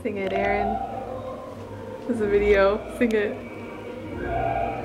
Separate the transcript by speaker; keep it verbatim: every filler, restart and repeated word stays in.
Speaker 1: Sing it, Aaron. This is a video. Sing it.